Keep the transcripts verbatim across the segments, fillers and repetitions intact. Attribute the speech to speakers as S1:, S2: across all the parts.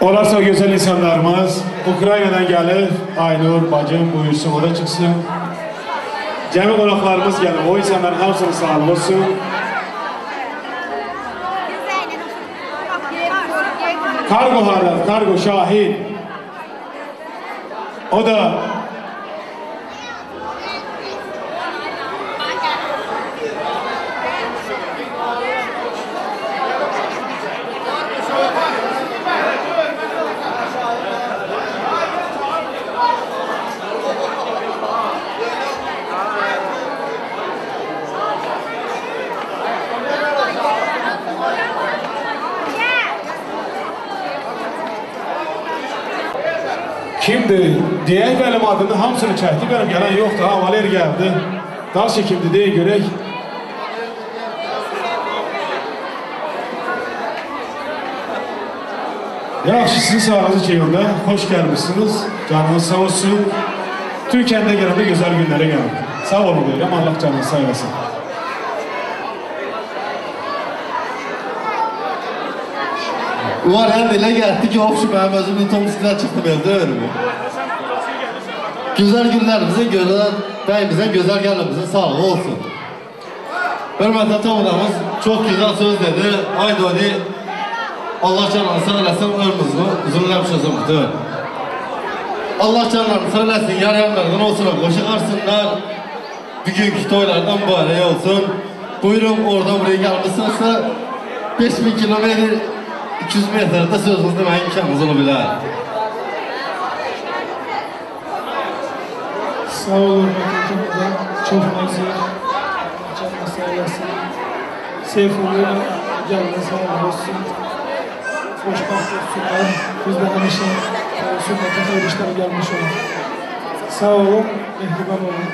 S1: Olarsa güzel insanlarımız Ukrayna'dan gelir. Aynur bacım buyursun, o da çıksın. Cemi konaklarımız gelir. O insanların hepsinin sağlığı olsun. Kargo harlar, kargo Şahin. O da kimdi? Diyək benim adını hamısını çəkdi. Benim gelen yoktu. Ha, Valer geldi. Daha kimdi diye görək. Yaxşı, sizin sağlığınız keyifli. Hoş gelmişsiniz. Canınız sağ olsun. Türkiye'de gelen de güzel günlere gelin. Sağ olun diyelim. Allah canınızı sağ olasın.
S2: Var hem dile geldi ki of şu benim özümün tomisinden çıktım evde öyle mi? Güzel günlerimizin güzel, beyimizin güzel günlerimizin sağlığı olsun. Hürmetli toplumumuz çok güzel söz dedi. Haydi onu Allah canını sağlasın, ömrümüzü uzunlamış olsun. Allah canlarını sağlasın, yarayanlardan olsun, koşarsınlar. Bugünkü toylardan mübarek olsun. Buyurun oradan buraya gelmişsiniz. beş bin kilometre iki yüz metrede sözünüzde ben imkanınız olabilir.
S3: Sağ olun, çok nazır. Canına sağ olasın. Seyfullu'ya canına sağ olsun. Hoşbaht olsunlar. Biz de hemşe sünnete hayır işlere gelmiş olun. Sağ olun, mehriban olun.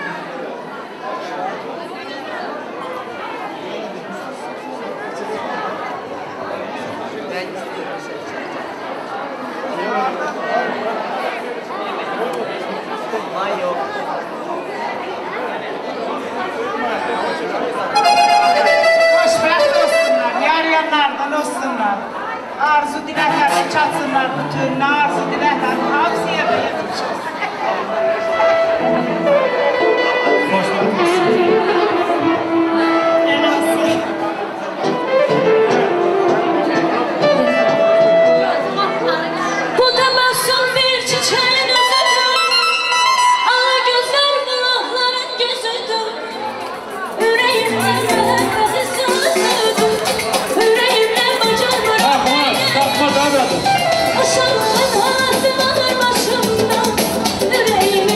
S4: Hoşbaht olsunlar, yarayanlardan olsunlar. Arzu dileklerini çatsınlar, bütün arzu dileklerini hapsi yerine yetişir.
S5: Aşağıdan ağzım alır başımdan, yüreğim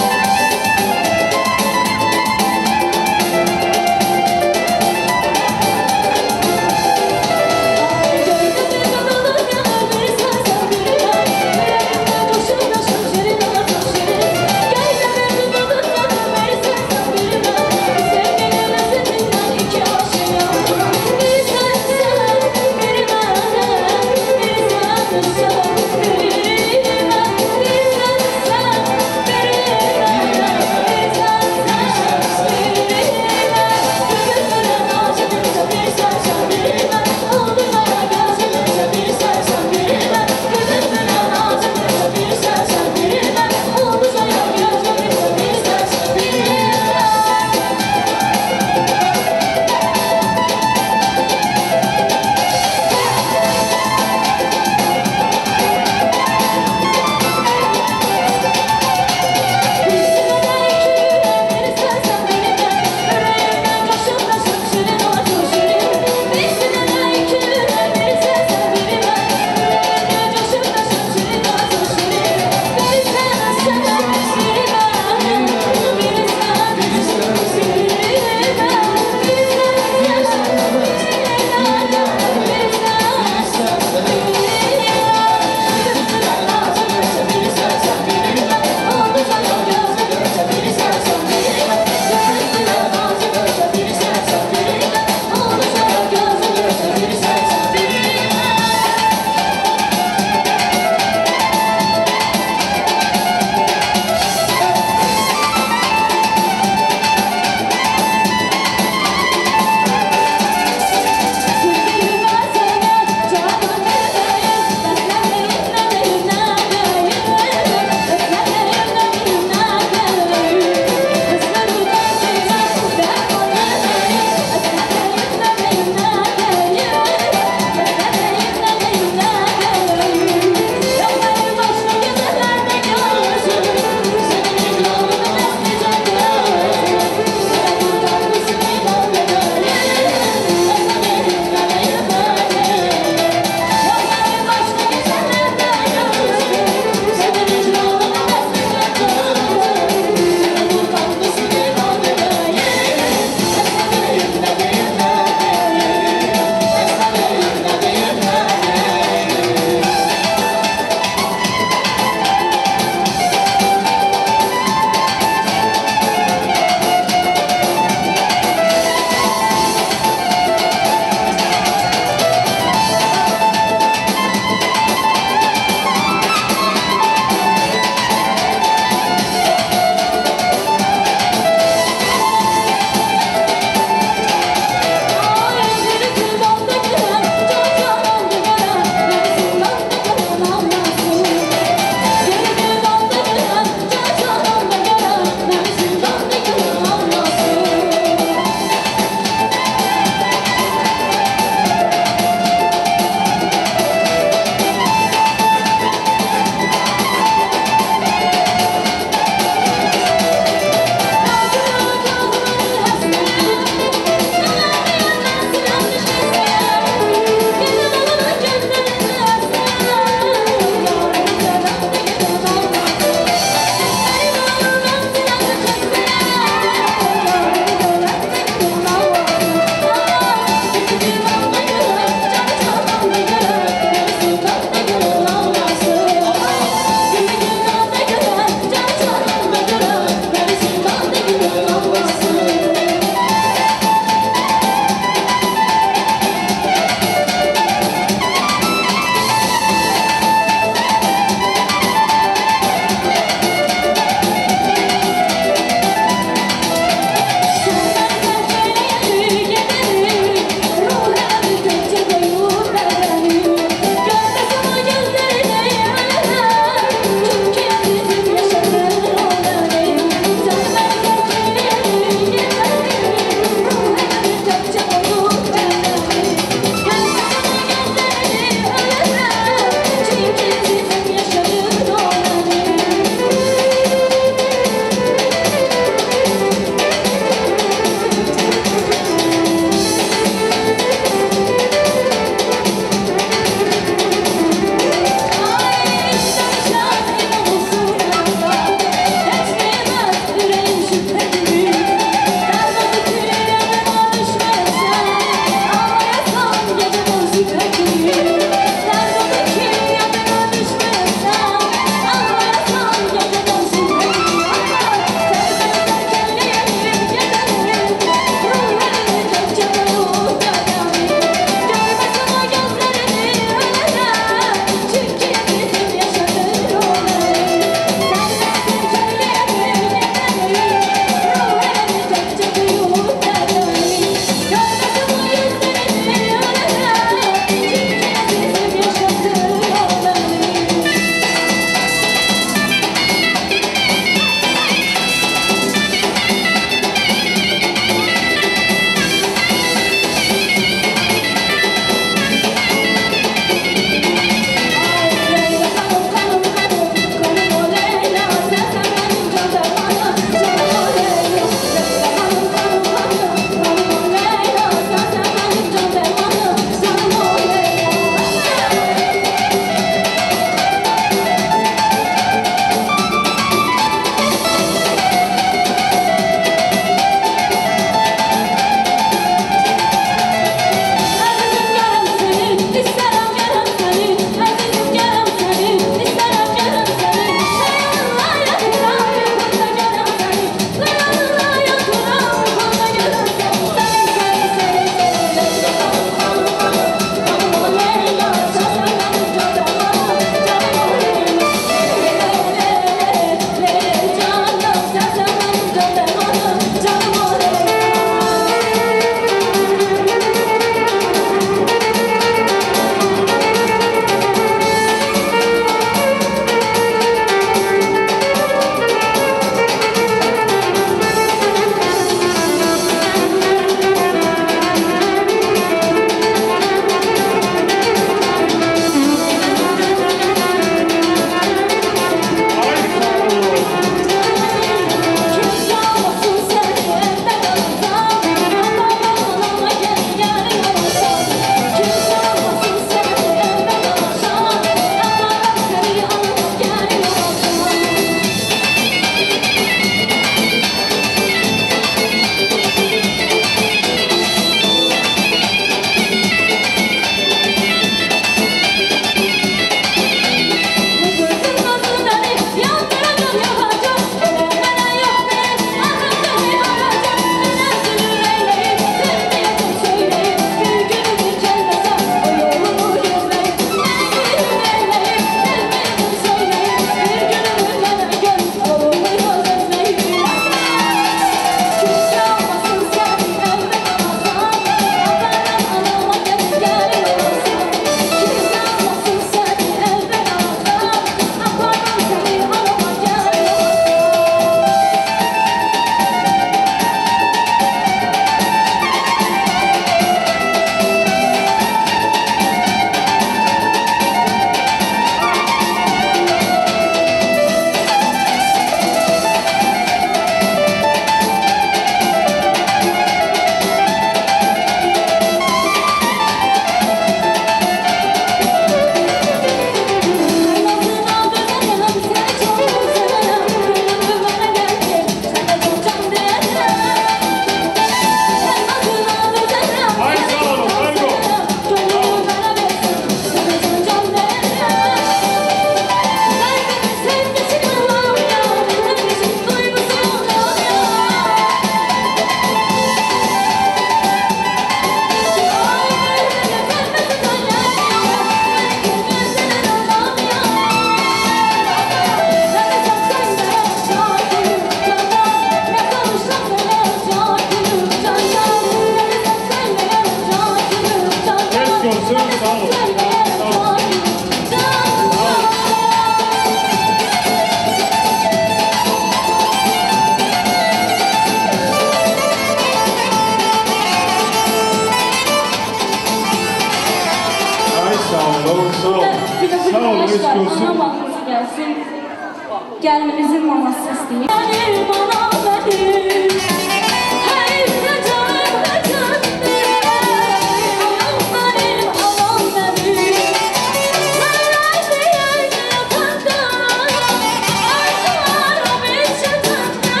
S1: sağ ol.
S5: Bir de bu
S1: Sağ ol,
S5: yavaş
S1: eski
S5: var.
S1: olsun.
S5: Ana mahnısı gelsin. Gelinimizin maması isteyeyim. Benim anam benim. Hey canım canım. Anam benim, anam benim. Neler diye yatanda. Arzularım hiç yatanda.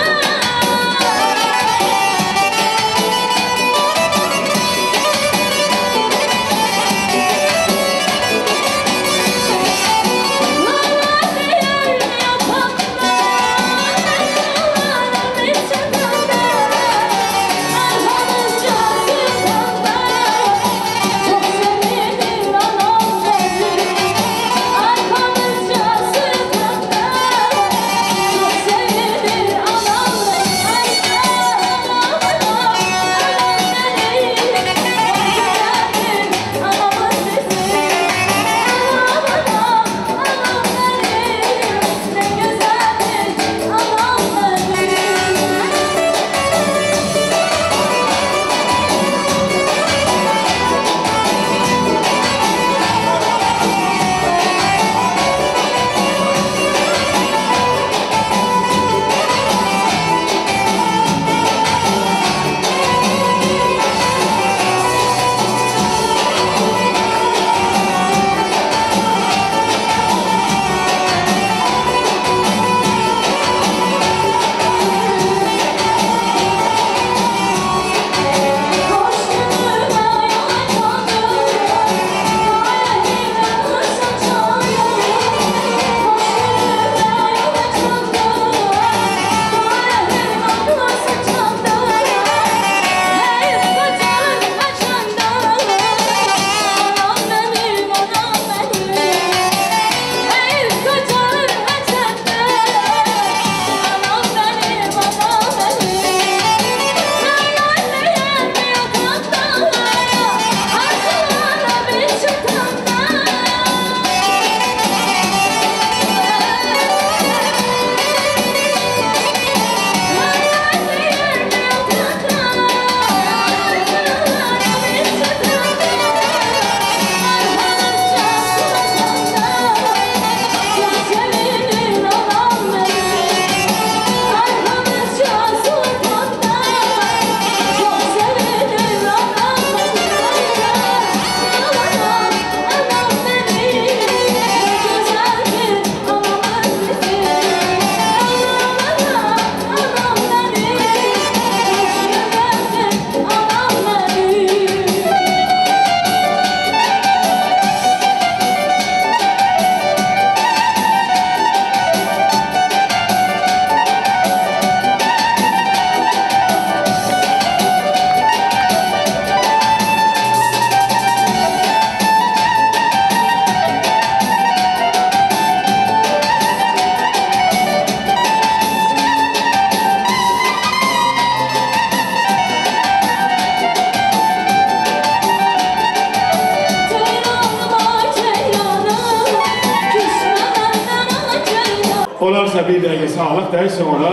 S1: Olarsa bir dəqiqə sağlıq deyil, sonra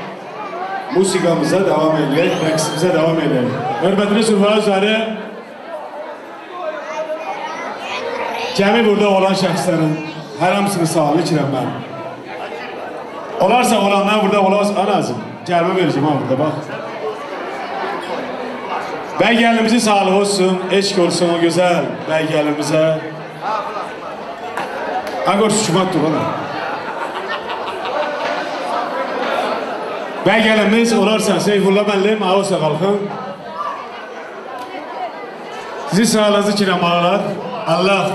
S1: musiqamıza devam edək, rəqsimizə devam edək. Hörmətli Zülfəyə üzəri cəmi burada olan şəxslərin hər hamısını sağlıq içirəm mən. Olarsa olanlar burada olarsa anazım. Cəmi verəcəm ha burada, bax. Bəy gəlinimizin sağlığı olsun, eşq olsun o gözəl bəy gəlinimizə. Agor suçumat dur ona. Bəy gəlinimiz olarsa Seyfullah müəllim, ağolsa qalxın. Sizi sağlığınızı kirəmalar. Allah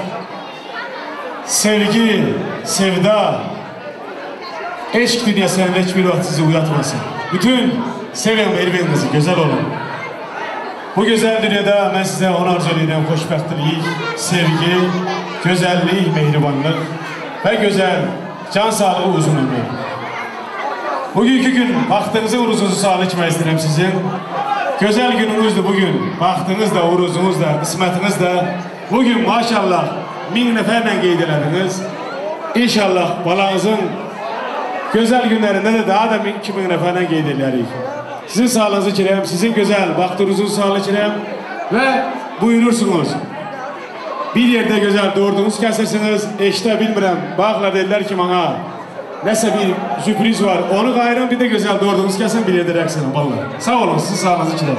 S1: sevgi, sevda, eşq dünyasının heç bir vaxt sizi uyatmasın. Bütün sevin bir-birinizi, gözəl olun. Bu gözəl dünyada mən sizə onu arzu edirəm, xoşbəxtlik, sevgi, gözəllik, mehribanlıq və gözəl, can sağlığı, uzun ömür. Bugünkü gün vaxtınızı, uruzunuzu sağlık etmək istəyirəm sizin. Gözəl gününüzdür bugün. Vaxtınız da, uruzunuz da, qismətiniz də. Bugün maşallah min nəfərlə qeyd elədiniz. İnşallah balanızın gözəl günlərində də daha da min iki min nəfərlə qeyd edərik. Sizin sağlığınızı kirəm, sizin gözəl vaxtınızı sağlık etmirəm və buyurursunuz. bir yerde güzel doğurdunuz kesersiniz, eşte bilmirəm. Baklar dediler ki bana, neyse bir sürpriz var. Onu gayrı bir de güzel doğurdunuz kesin bir yerde reaksiyon vallahi. Sağ olun, siz sağlığınız için.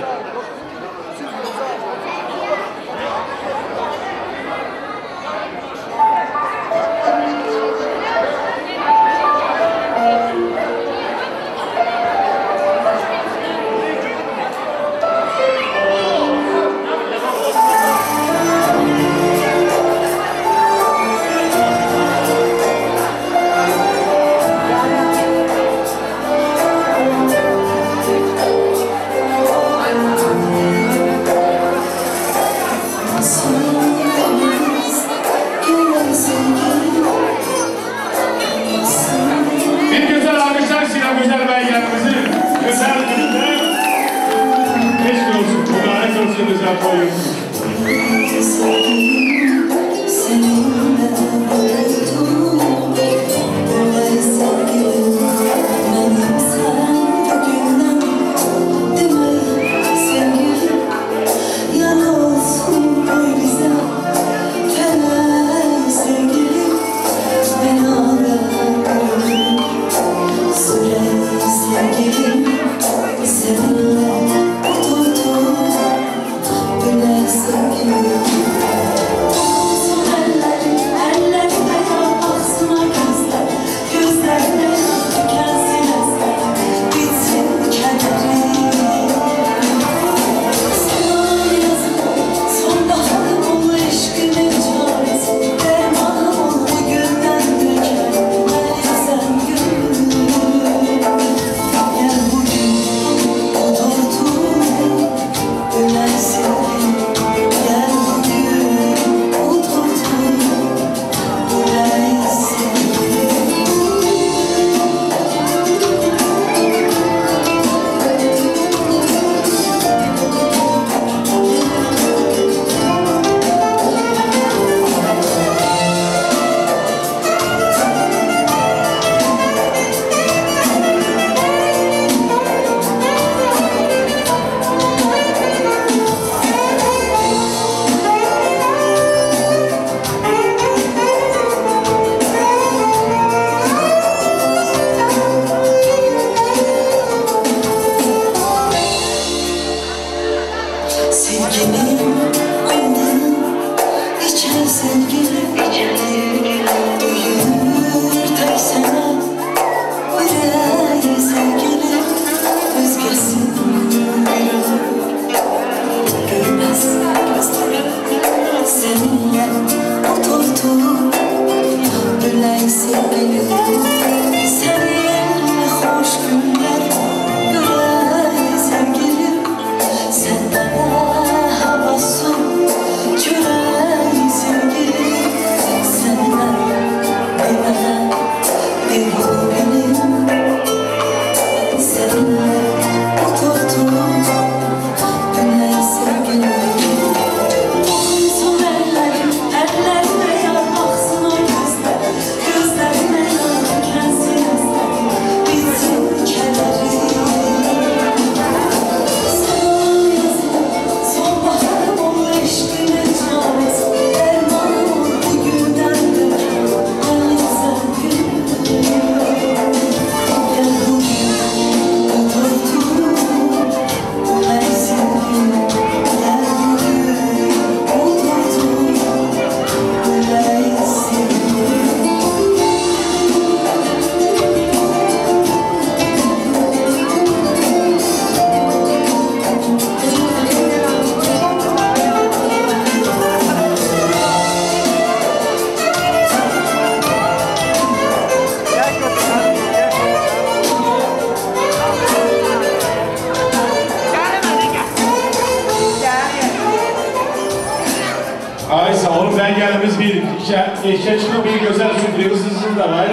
S1: Ay sağ olun, ben geldiğimiz bir eşya çıkıp bir güzel sürpriziniz de var.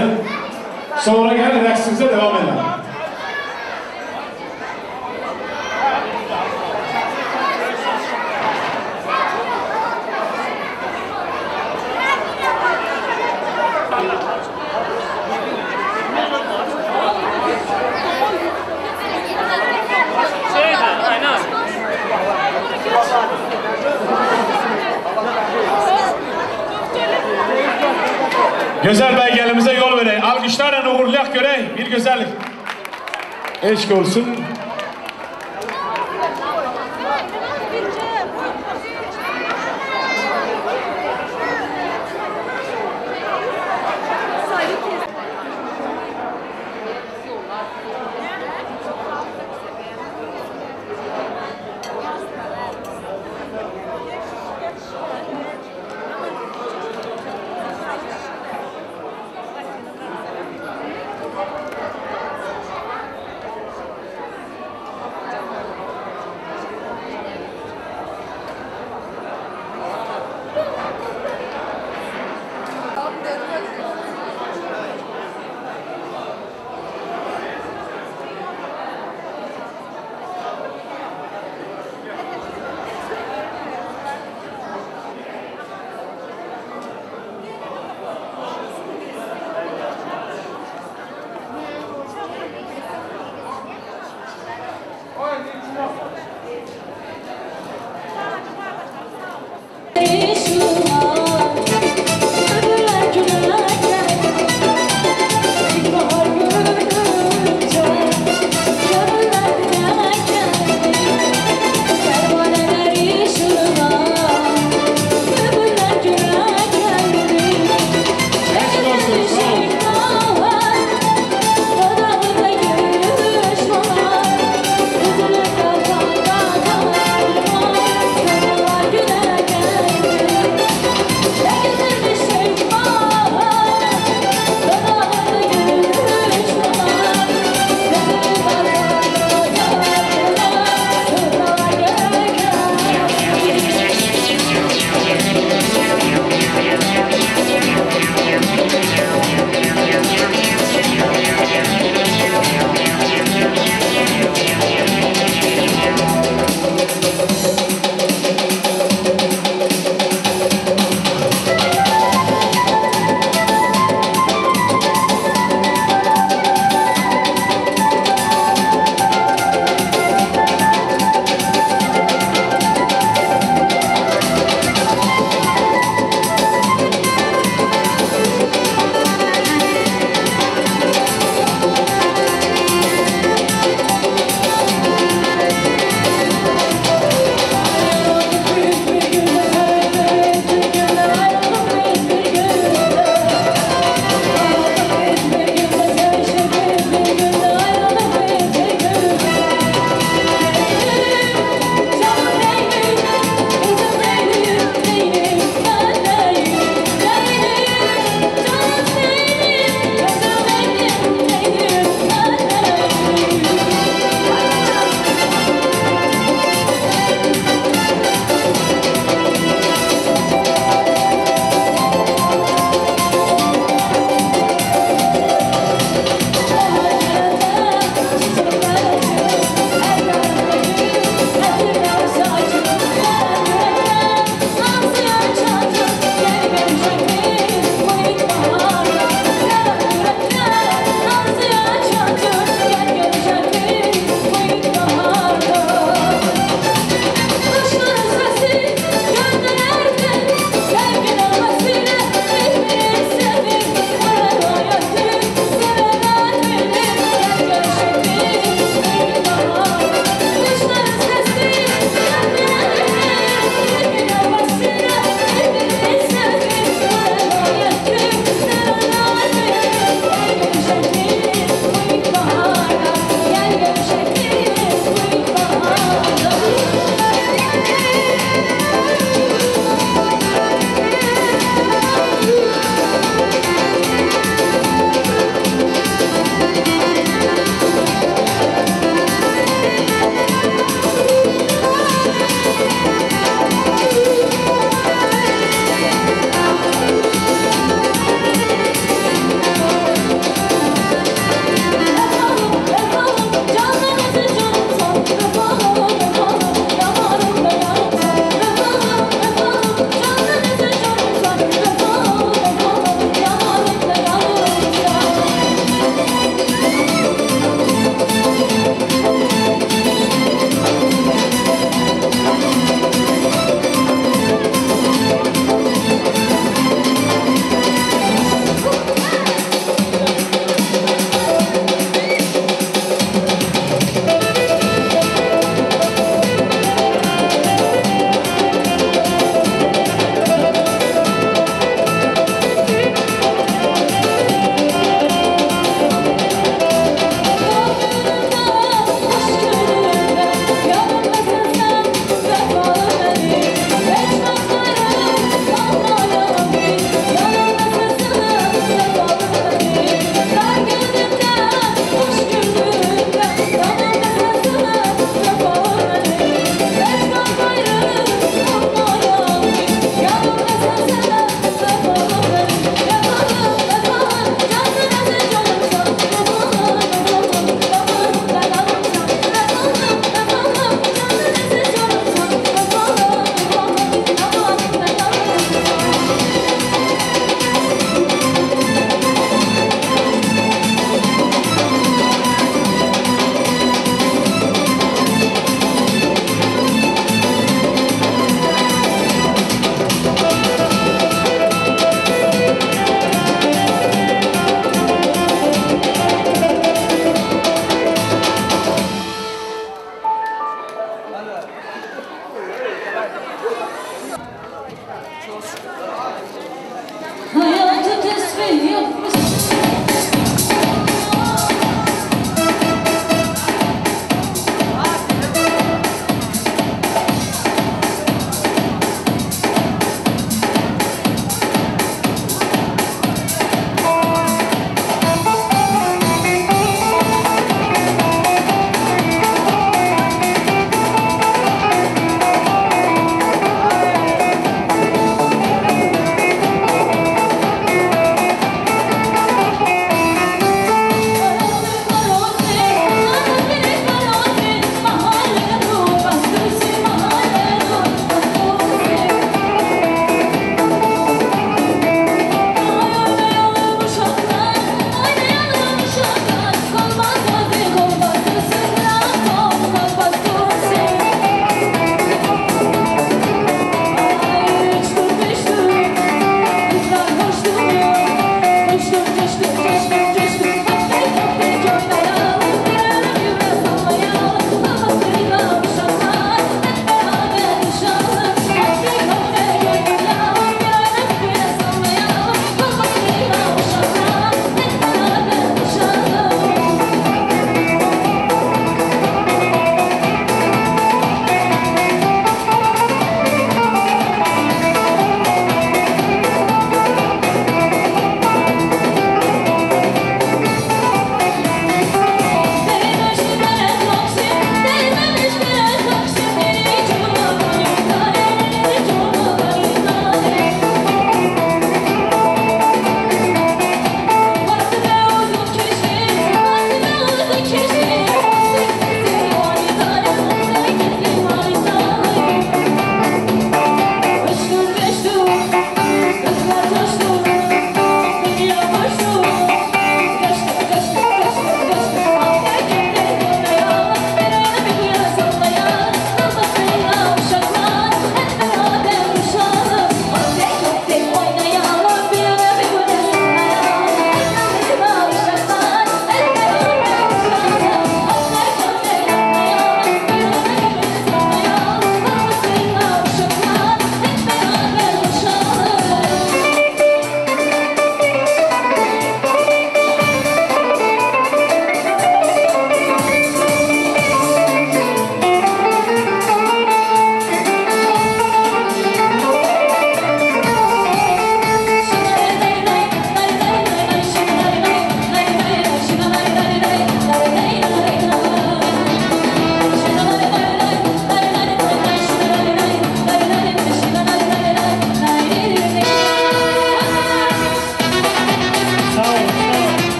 S1: Sonra gel reaksinize devam edelim.
S6: Aynen.
S1: Güzel belgelimize yol vereyim. Alkışlarla uğurlayak göreyim. Bir güzellik. Eşk olsun.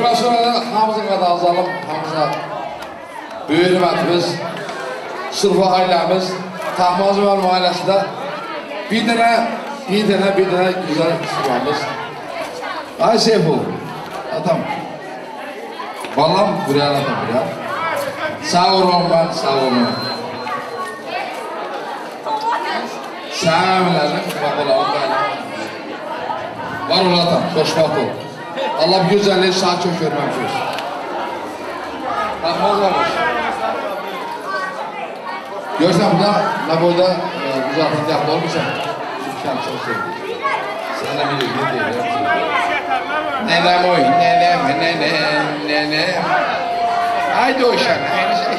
S6: Bundan sonra hamımızın adını azalım, hamımıza büyük hürmetimiz, sırfa ailemiz, Tahmazı var mahallesinde bir tane, bir tane, bir tane güzel sırfamız. Ay Seyful, atam. Ballam buraya atam buraya. Sağ olun ben, sağ olun. Sağ olun, babalarım ben. Var ol atam, hoşbat ol. Allah bir güzelliği sağ çok görmemişiz. Tahmaz varmış. Görsen burada, ne boyda uzatın yaptı olmuşsan. Şükran çok sevdim. Sana bilir, ne değil. Nenem oy, nenem, nenem, nenem. Haydi o şan, aynı şey.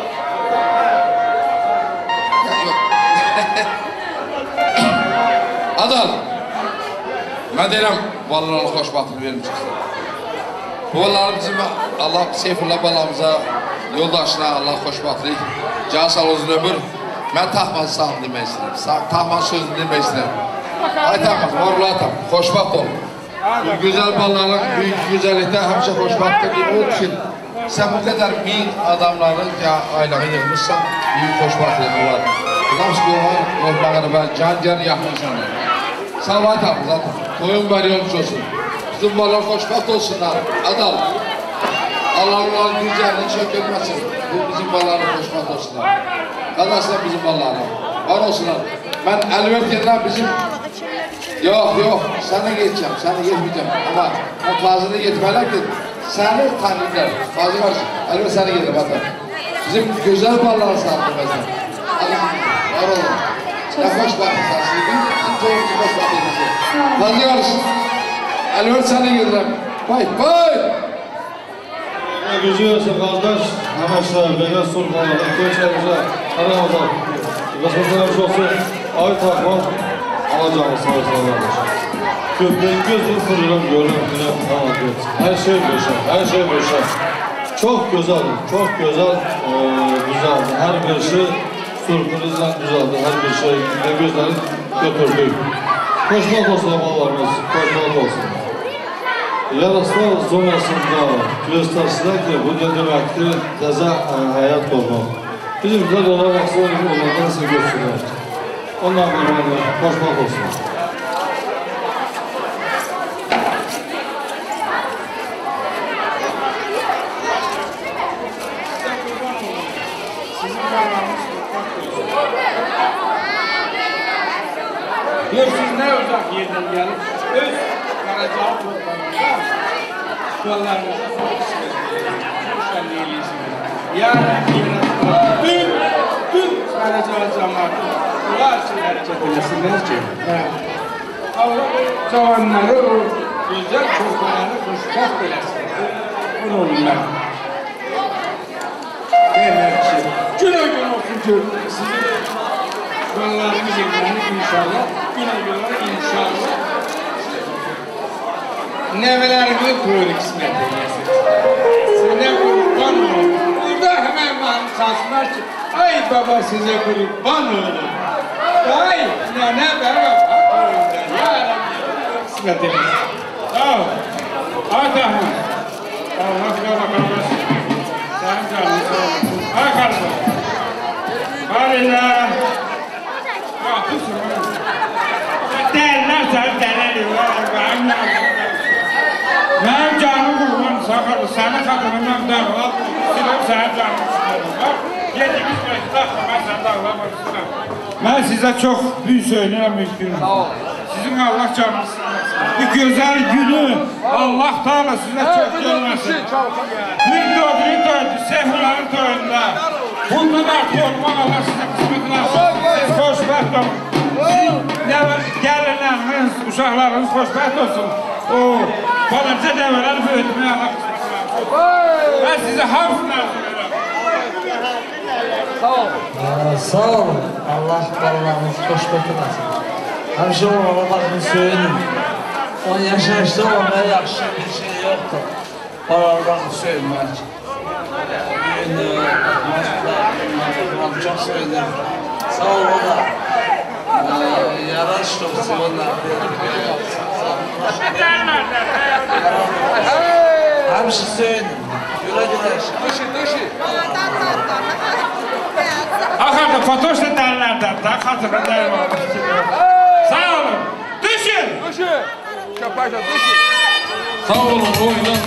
S6: Adal. Ben derim, vallahi hoş batını vermişsiniz. Bu vallahi bizim Allah Seyfullah balamıza, yoldaşına Allah hoş batını, can sağ olsun ömür. Ben Tahmaz sağ demek istedim. Tahmaz sözünü demek istedim. Ay Tahmaz, varlı atam, hoş bat ol. Bu güzel balların büyük güzellikte hemşe hoş battı gibi olduğu için sen bu kadar büyük adamların ya aylana yığmışsan büyük hoş batlığı var. Lamsko var, olmağını ben can can yapmışsın. Sağ ol Tahmaz atam. Toyun bari olmuş olsun. Bizim ballar hoşbat olsunlar. Adam. Allah'ın güzelliğini çökülmesin. Bu bizim ballarla hoşbat olsunlar. Kardeşler bizim ballarla. Var olsunlar. Ben elbet yerine bizim... Yok yok. Sana geçeceğim. Sana geçmeyeceğim. Ama o fazla gitmeler ki seni tanırlar. Fazla varsın. Elbet sana gelir hatta. Bizim güzel ballar sağlıklı mesela. Allah. Var olun. Ne hoşbat esasıydı. Bizim toyumcu hoşbat edildi. Fazla varsın. Elbet sana gelirim. Bay bay.
S2: Gücü olsun kardeş. Hemen beni sultanlar. Köçerimize aramızda. Kısmetlerimiz olsun. Ay takmaz. Alacağımız sayısılar. Köpleyin gözünü fırırım, görürüm, günem, tamam diyor. Her şey boşa, her şey boşa. Çok güzeldi, çok güzel, e, güzeldi. Her bir şey sürprizden güzeldi. Her bir şey ne gözlerini götürdük. Koşmak olsun babalarımız, koşmak olsun. Yaraslar zonasında göstersinler ki bu ne demektir, teze e, hayat olmak. Bizimkiler ona baksana, onlardan size götürürler. Ondan sonra koşmak olsun.
S7: Görürsünüz ne uzak yerden gelip öz Karacağı toplamında yollarınıza sokuşsunuz. Şenliğilisiniz. Yarın bir dün, dün Karacağı cemaati bunlar için hareket edesinler ki Allah cavanları o güzel çocuklarını hoşbak eləsin. Bunu olun ben. Derler ki gün o gün olsun ki sizin yollarınız evlenir inşallah. Güne göre inşallah. Nevelerimi böyle kısmet eylesin. Size kurban olun. Burada hemen bana çalsınlar ki ay baba size kurban olun. Ay nene bana bak olun. Ya Rabbi kısmet eylesin. Sağ ol. Ay Tahman. Allah kıla bakalım. Sen canlı sağ olasın. Ay kardeşim. Harila. Derler sen derler ben canım kurban sakal sana kadınımdan dağlar silip sana canım kurban yediğimiz mektup ben sana dağlar başına ben size çok büyük söylüyorum mümkün sizin Allah canınız bu güzel günü Allah Teala size çok görmesin bir dördünün dördü Seyfulların toyunda bundan artık olmak Allah size kısmetini alsın siz hoşbəxt olun gəlinləriniz, uşaqlarınız xoşbəxt olsun. O, balıqca dəvələri böyütməyə Allah qısmətlə. Ben size hamısını arzu ederim.
S8: Sağ ol. Sağ ol. Allah balıqlarınızı xoşbəxt olsun. Həmişə olmalı baxın söyünün. on yaşayışda olmaya yaxşı bir şey yoxdur. Balıqlarını söyünmək. Düyünü, maçlar, çok söyünür. Sağ ol o da. Yaraş topçular. Hemşi söyün. Güle güle yaşa.
S6: Dışı, dışı.
S7: Axarda Fatoşla derlerden daha hatırla der var. Sağ olun. Düşün.
S6: Dışı. Şapaşa, dışı.
S1: Sağ olun, oyundan.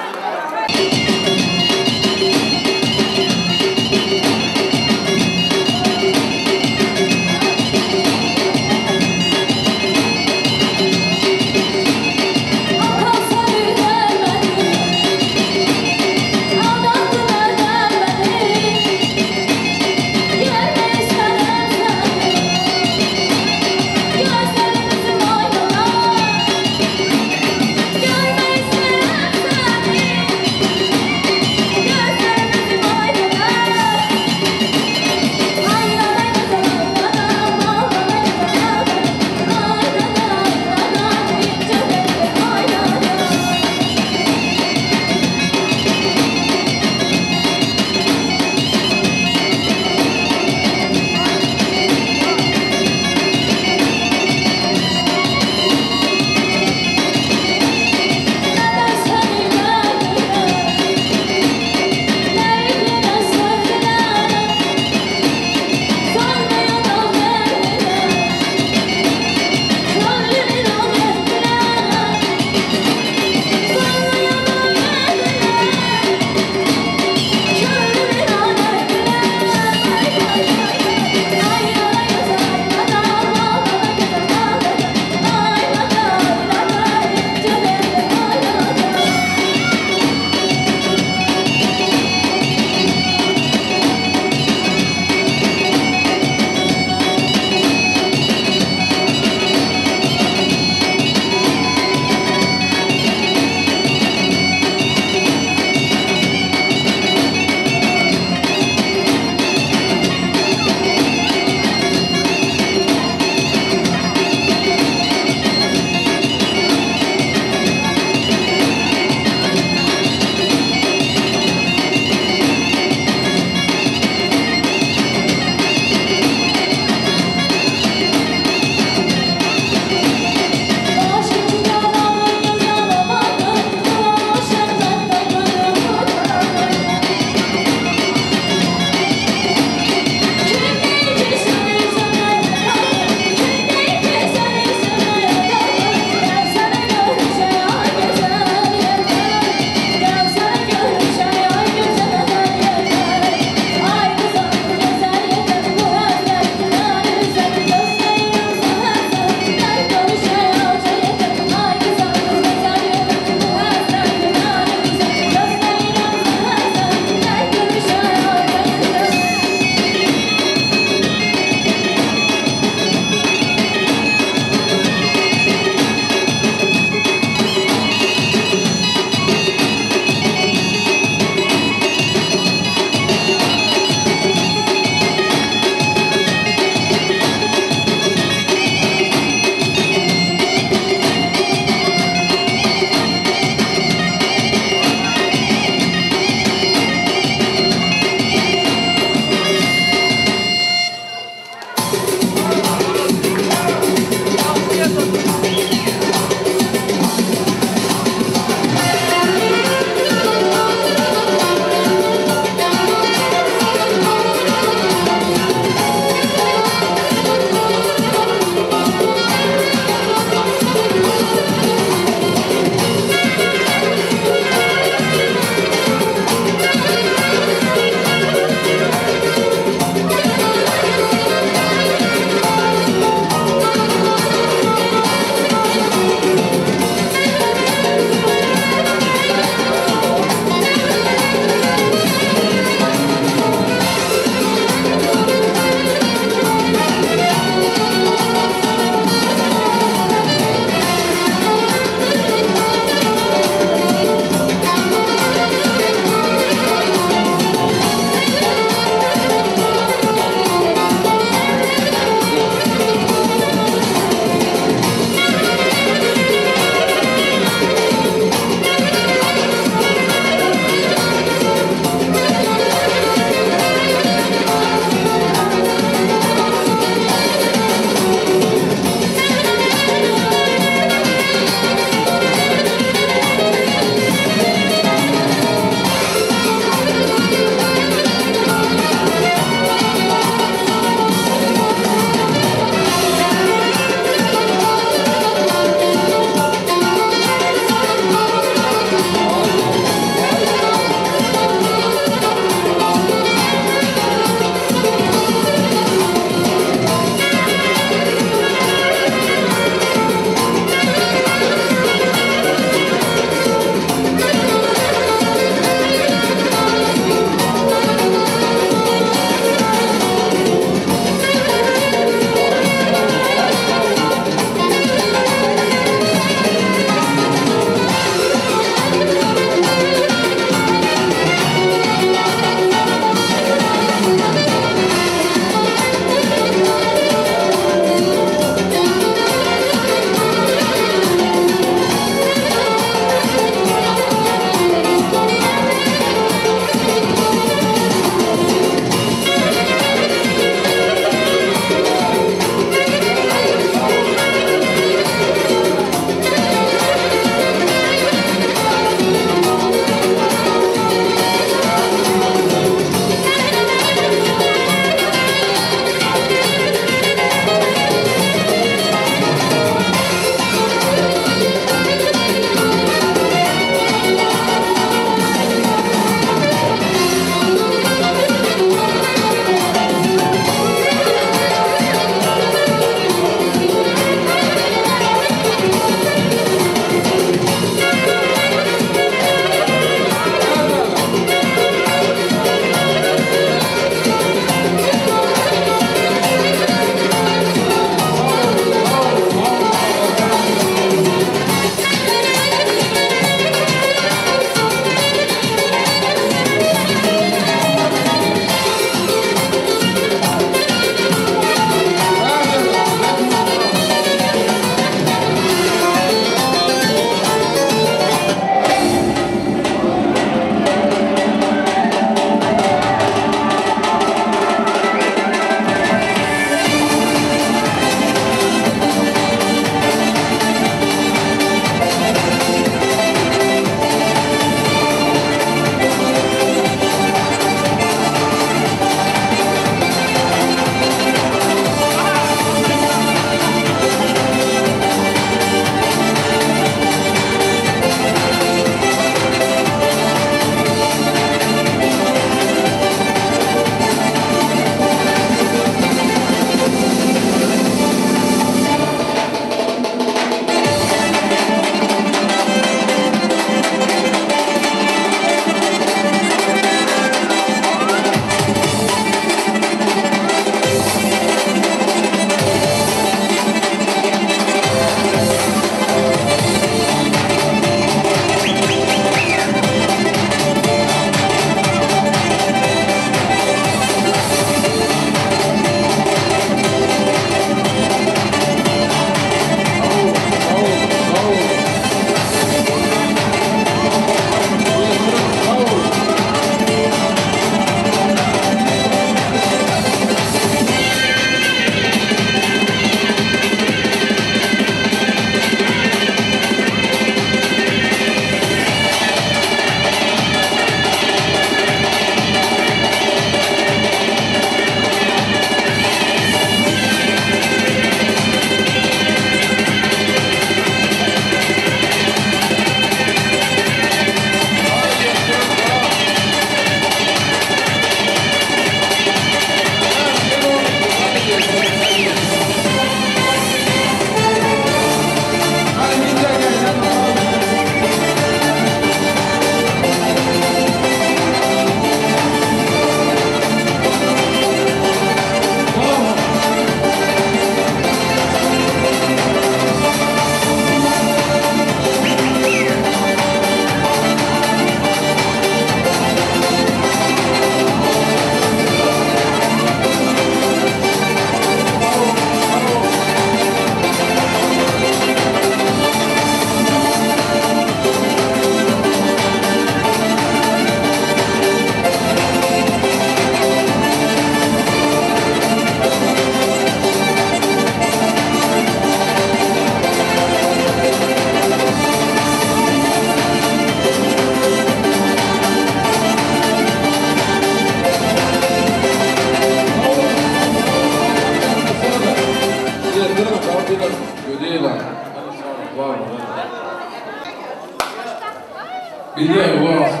S6: Bir de bu olsun.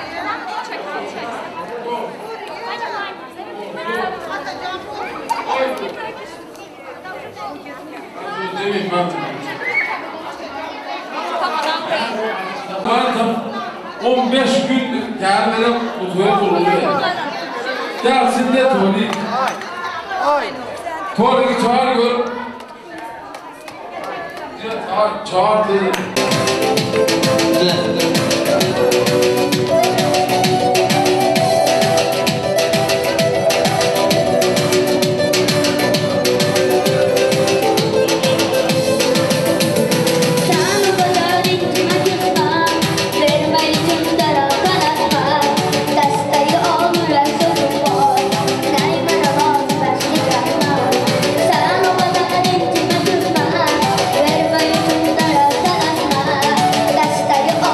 S6: on beş gün gelmeden mutluya kuruluyor. Gelsin de Tony. Tony'yi çağır gör. Çağır, çağır dedi.
S5: That's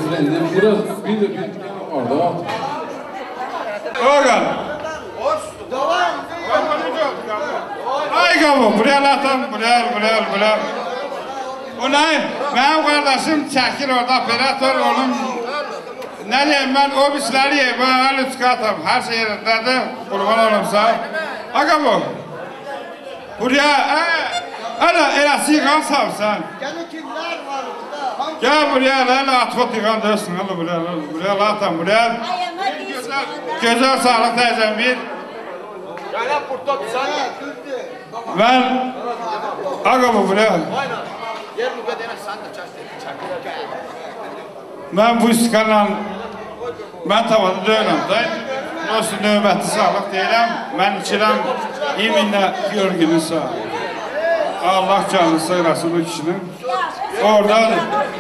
S9: efendim. Biraz bir de bir orada.
S7: Oğlan. Ay qavum, buraya latam, buraya, buraya, buraya. Onay, benim kardeşim çəkir orada operator, onun ne diyeyim ben o bisleri yiyip, ben öyle çıkartım, her şey yerindedir, kurban olumsa. Aga bu, buraya, öyle elası yıkan savsan. Gel buraya, öyle atfot yıkan diyorsun, öyle buraya, buraya latam, buraya. Güzel sağlık teyzem bir. Ben, aga bu buraya. Ben bu istikanla, ben tavada dönəm da, olsun növbəti sağlıq deyiləm, mən içirəm iminlə görgünü sağ. Allah canını sığırasın bu kişinin. Oradadır.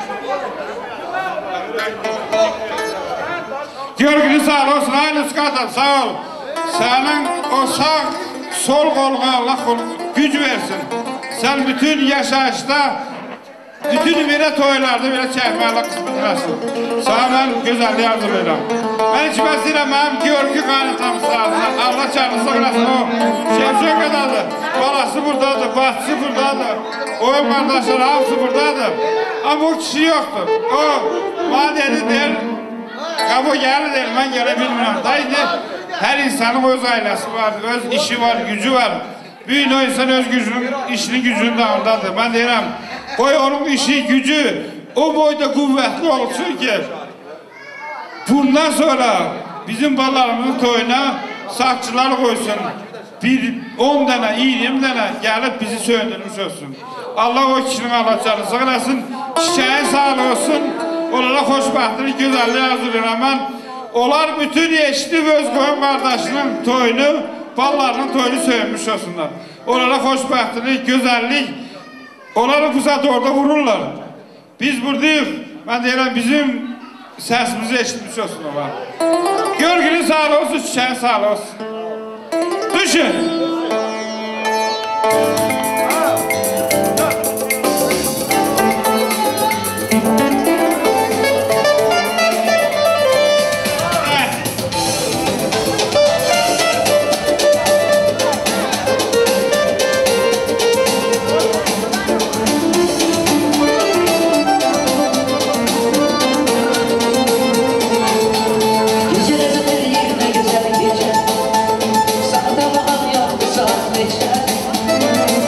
S7: Görgünü sağ olsun, aynı sıqatam, sağ ol. Sənin o sağ, sol qoluna Allah güc versin. Sən bütün yaşayışda, bütün ümrə toylarda belə çəkməklə qısmət eləsin. Sana mən gözəlliyi arzu verirəm. Mən içməz deyirəm, mənim Georgi qaynatam sağlığına. Allah canını sığırasın o. Şevşökədadır, balası buradadır, bahçısı buradadır. Oyun qardaşları hamısı buradadır. Amma o kişi yoxdur. O, bana dedi deyil, qabo gəlir deyil, mən gələ bilmirəm. Da indi hər insanın öz ailəsi var, öz işi var, gücü var. Büyün o insan öz gücünün, işinin gücünün dağındadır. Ben deyirəm, qoy onun işi, gücü o boyda qüvvətli olsun ki, bundan sonra bizim balalarımızın toyuna saatçılar koysun. Bir on dənə, iyirmi dənə gəlib bizi söndürmüş olsun. Allah o kişinin alacağını sığırasın, çiçeğe sağlık olsun. Onlara xoşbəxtlik, gözəllik arzu verirəm mən. Onlar bütün eşitib öz qoyun qardaşının toyunu, balalarının toyunu söymüş olsunlar. Onlara xoşbəxtlik, gözəllik, onları bu saat orada vururlar. Biz buradayıq, mən deyirəm bizim səsimizi eşitmiş olsun onlar. Görgünün sağlığı olsun, çiçeğin sağlığı olsun. Düşün!
S10: Sana da bağlı yok, saat beşer.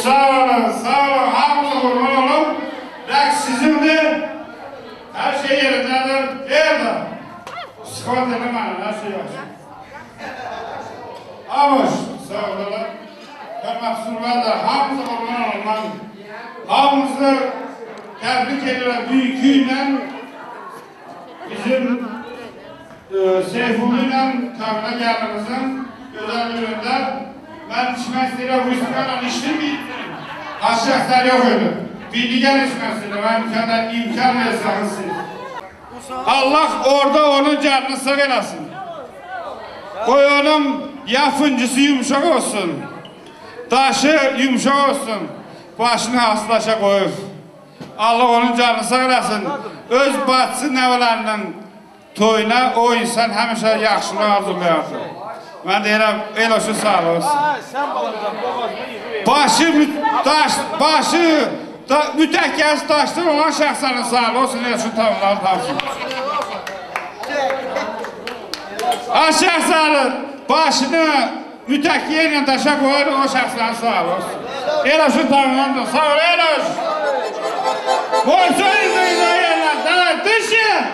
S7: sağ olun, sağ olun. Hamınıza kurban olun. Bak sizin de her şey yerindedir. Değil mi? Sıkıntı elemanın, her şey yok. Amış, sağ olun. Hörmətli da hamınıza kurban olun. Hamınızı tebrik ediyorum büyük günle. Bizim e, Seyfullu'yla kavga gelmemizin özel gününde ben içmesiyle bu istikrarla iştim mi? Aşağılar yok öyle. Bir diğer içmesiyle ben kadar imkan verirseniz siz. Allah orada onun canını sağ eylesin. Koy onun yapıncısı yumuşak olsun. Taşı yumuşak olsun. Başını hastalaşa koyur. Allah onun canını sağ eylesin. Öz bacısı nəvələrinin toyuna o insan həmişə yaxşılıq arzulayardı. Mən deyirəm, el olsun, sağ olsun. Başı, daş, başı, da, mütəkkəz daşdır olan şəxslərin sağ olsun, el olsun, tamamları tapsın. Aşağısalır, başını mütəkkəyə ilə daşa qoyur, o şəxslərin sağ olsun. El olsun, tamamları sağ ol, el olsun. Boysun izləyinə yerlər, dələk, düşün!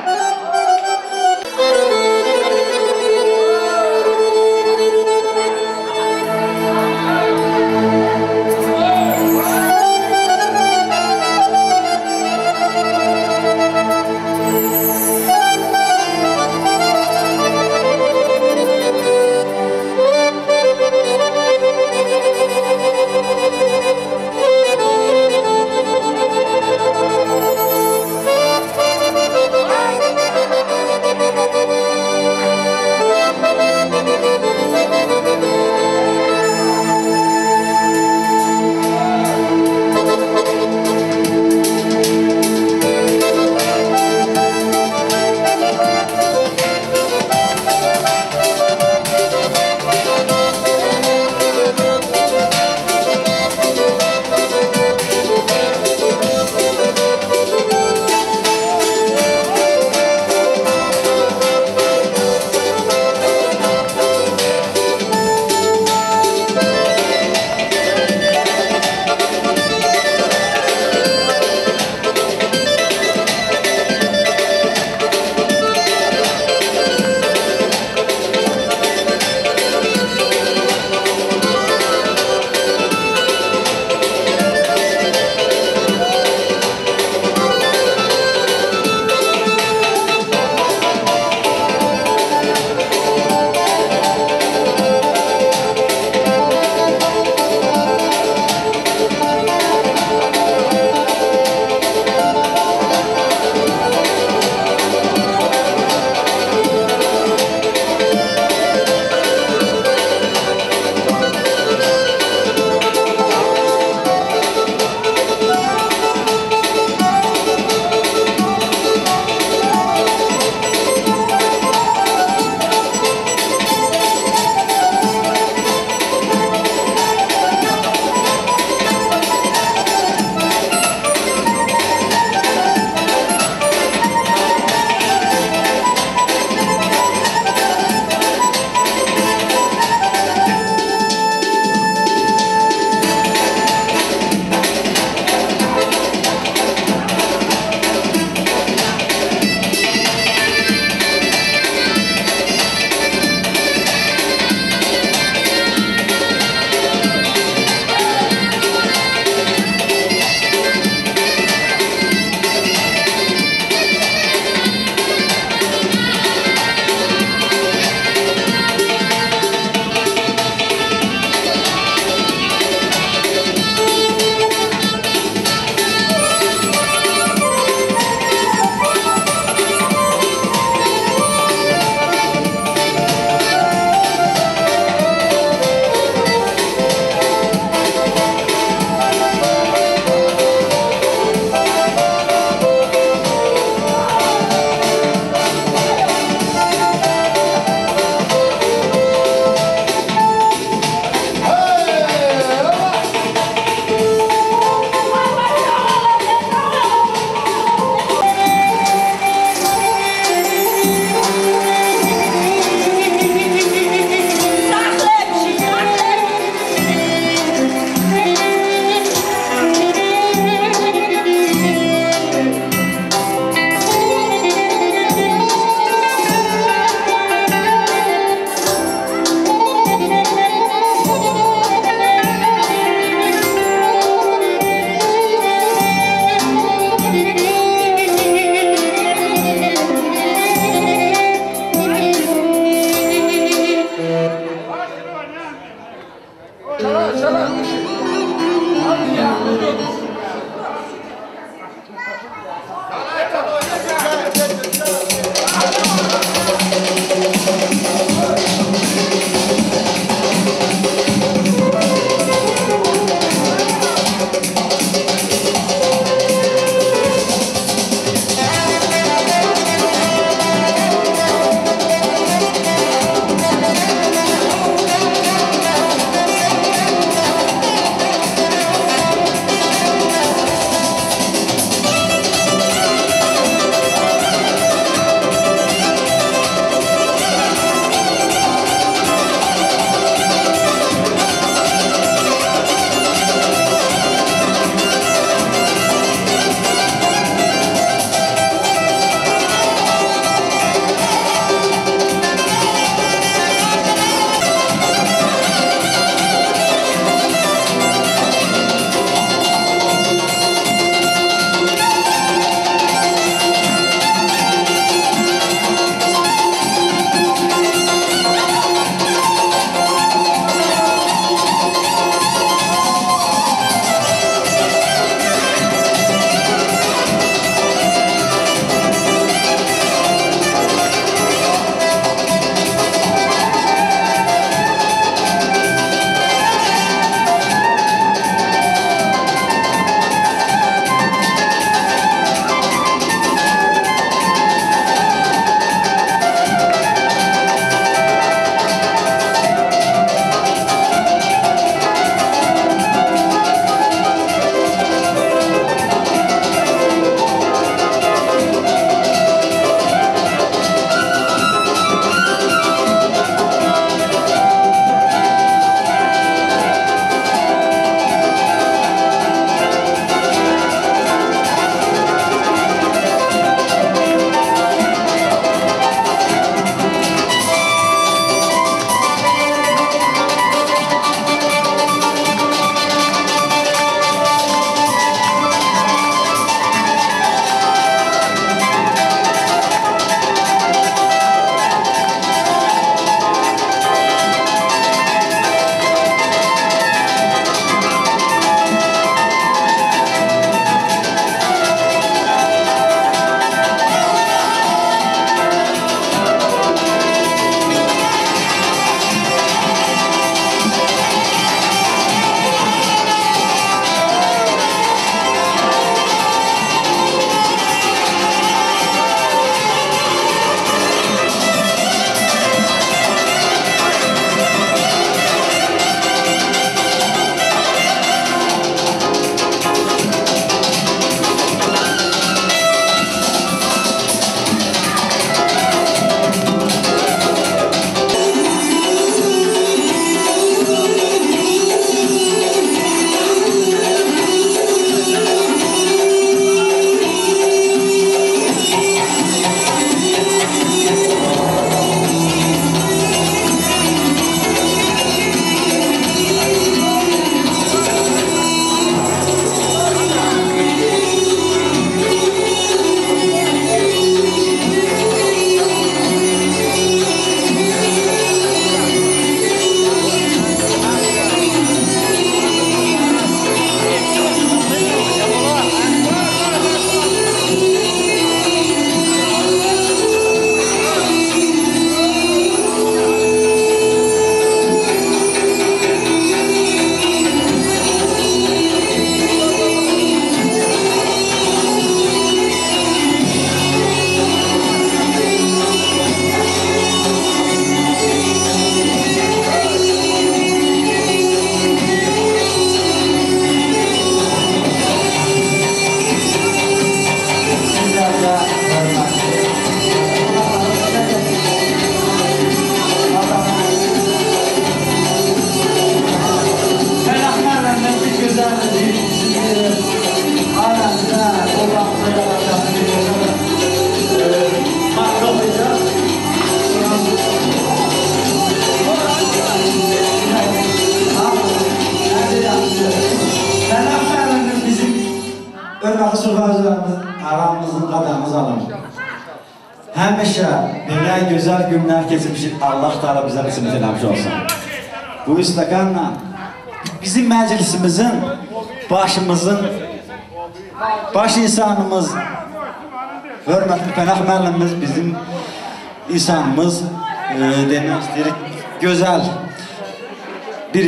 S10: hörmətli sürfəzlərimiz aramızın qadağımız alın. Həmişə belə gözəl günlər keçirmişik, Allah Teala bizə qismət eləmiş olsun. Bu istakanla bizim məclisimizin başımızın baş insanımız hörmətli Pənah müəllimimiz bizim insanımız e, demək istəyirik gözəl bir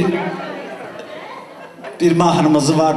S10: bir mahnımız var.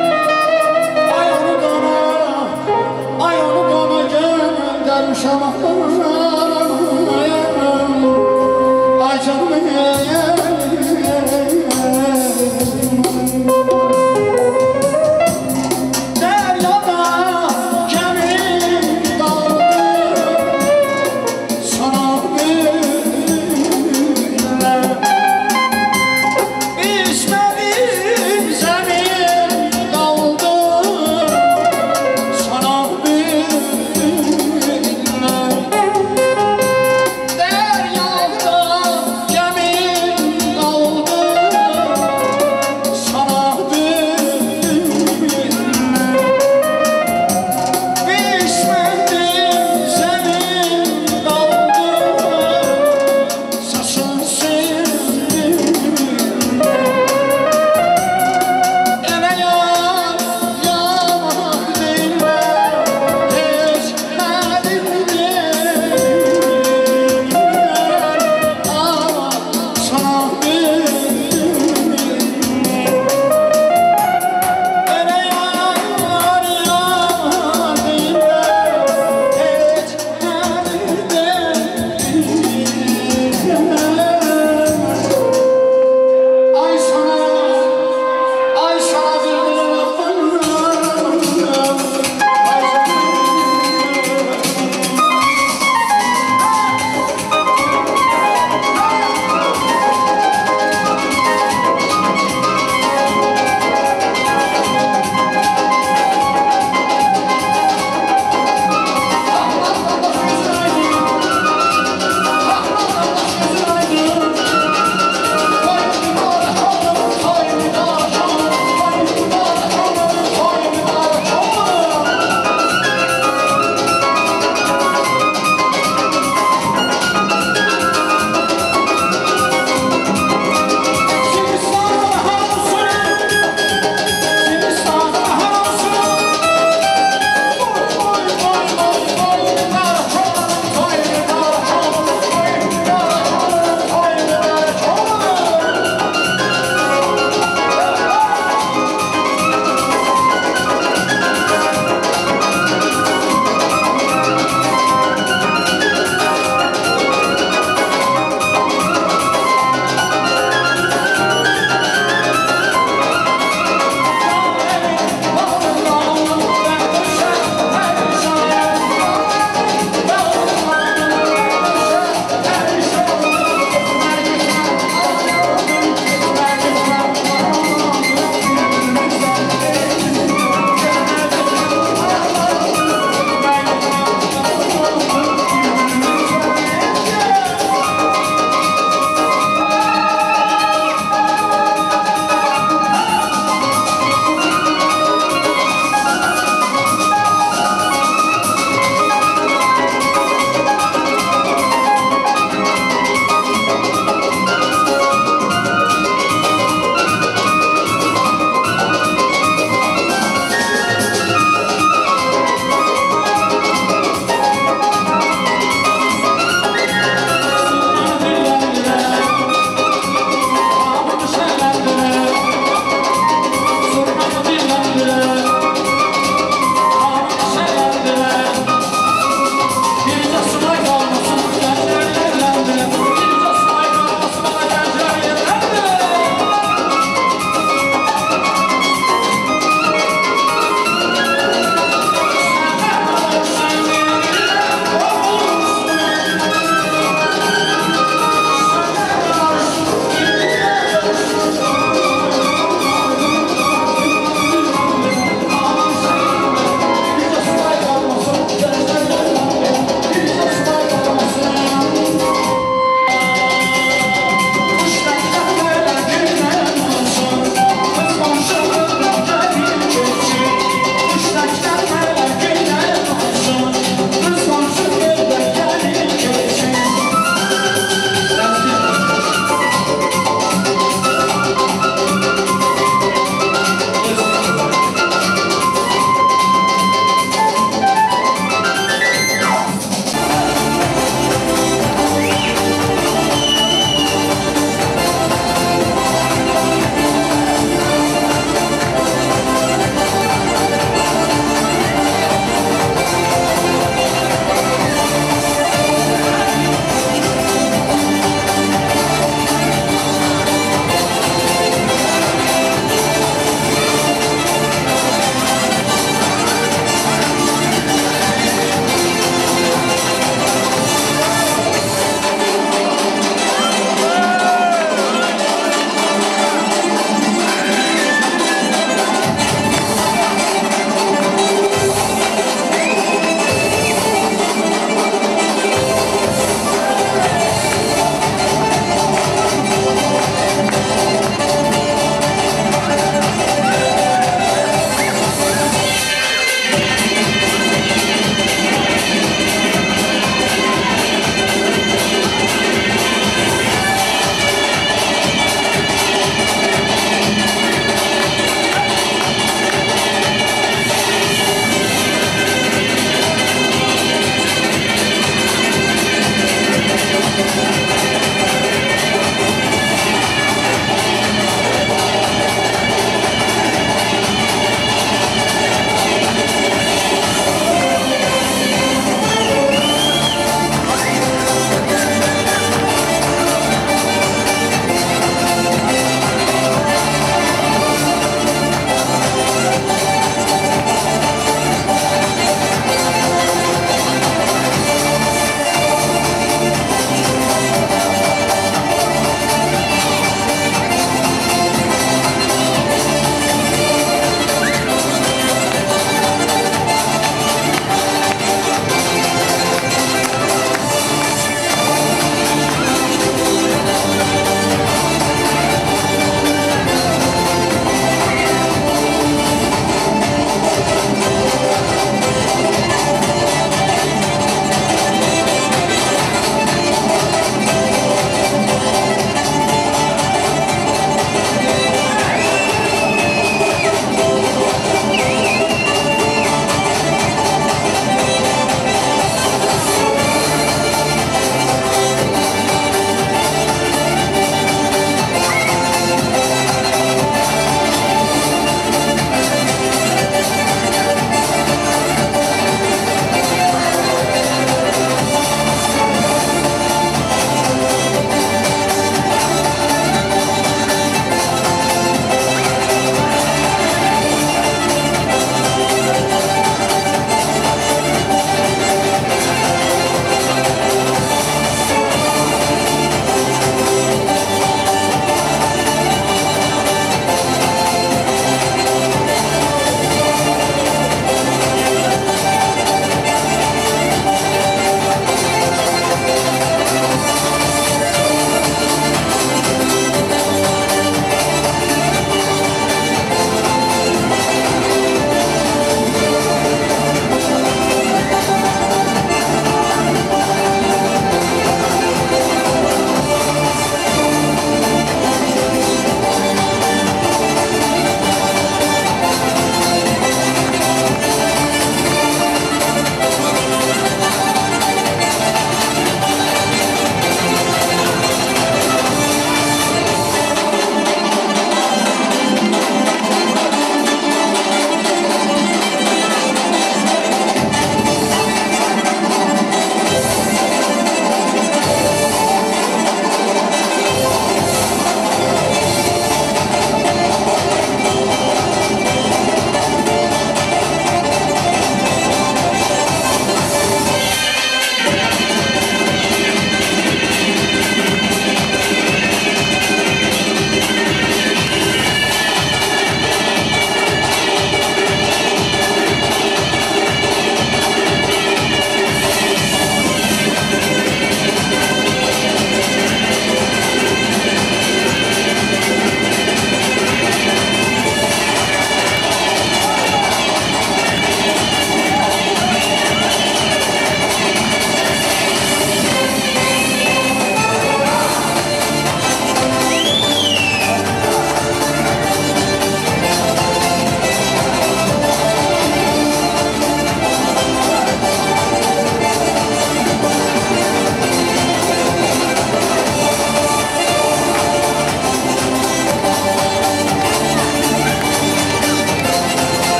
S3: Şamah